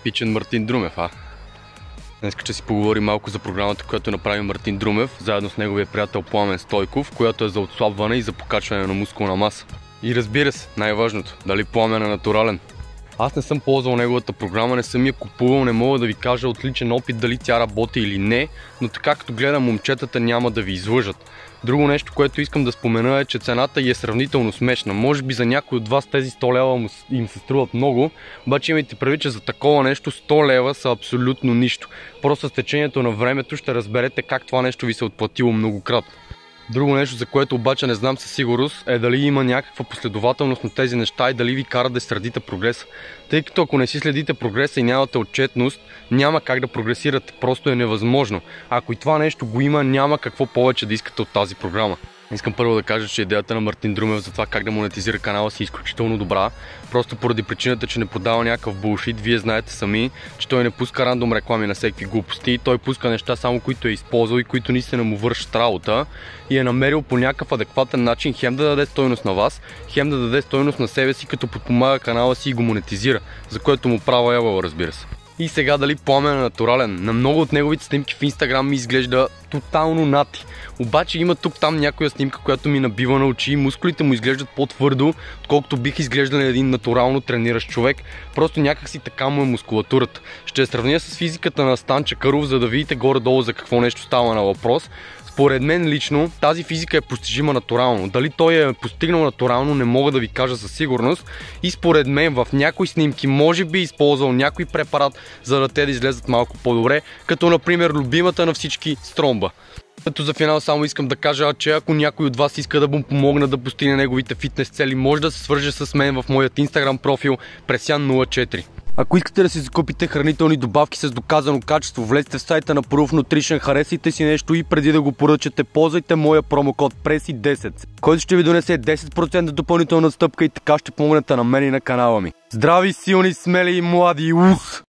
типичен Мартин Друмев, Днес ще си поговорим малко за програмата, която направи Мартин Друмев, заедно с неговия приятел Пламен Стойков, която е за отслабване и за покачване на мускулна маса. И разбира се, най-важното, дали Пламен е натурален. Аз не съм ползвал неговата програма, не съм я купувал, не мога да ви кажа от личен опит дали тя работи или не, но така като гледам момчетата няма да ви излъжат. Друго нещо, което искам да спомена е, че цената й е сравнително смешна. Може би за някой от вас тези 100 лева им се струват много, обаче имайте предвид, че за такова нещо 100 лева са абсолютно нищо. Просто с течението на времето ще разберете как това нещо ви се отплатило многократно. Друго нещо, за което обаче не знам със сигурност, е дали има някаква последователност на тези неща и дали ви кара да следите прогреса. Тъй като ако не си следите прогреса и нямате отчетност, няма как да прогресирате, просто е невъзможно. Ако и това нещо го има, няма какво повече да искате от тази програма. Искам първо да кажа, че идеята на Мартин Друмев за това как да монетизира канала си е изключително добра. Просто поради причината, че не продава някакъв булшит, вие знаете сами, че той не пуска рандом реклами на всеки глупости. Той пуска неща само които е използвал и които наистина му вършат работа. И е намерил по някакъв адекватен начин хем да даде стойност на вас, хем да даде стойност на себе си, като подпомага канала си и го монетизира, за което му права ябъл, разбира се. И сега дали Пламен е натурален? На много от неговите снимки в Инстаграм ми изглежда тотално нати. Обаче има тук-там някоя снимка, която ми набива на очи и мускулите му изглеждат по-твърдо, отколкото бих изглеждал един натурално трениращ човек. Просто някак си така му е мускулатурата. Ще я сравня с физиката на Стан Чакъров, за да видите горе-долу за какво нещо става на въпрос. Според мен лично тази физика е постижима натурално. Дали той е постигнал натурално, не мога да ви кажа със сигурност. И според мен в някои снимки може би използвал някой препарат, за да те да излезат малко по-добре, като например любимата на всички стромба. Като за финал само искам да кажа, че ако някой от вас иска да му помогна да постигне неговите фитнес цели, може да се свърже с мен в моят Instagram профил Пресян04. Ако искате да си закупите хранителни добавки с доказано качество, влезте в сайта на Proof Nutrition, харесайте си нещо и преди да го поръчате, ползвайте моя промокод PRESI10, който ще ви донесе 10% допълнителна стъпка и така ще помогнете на мен и на канала ми. Здрави, силни, смели и млади!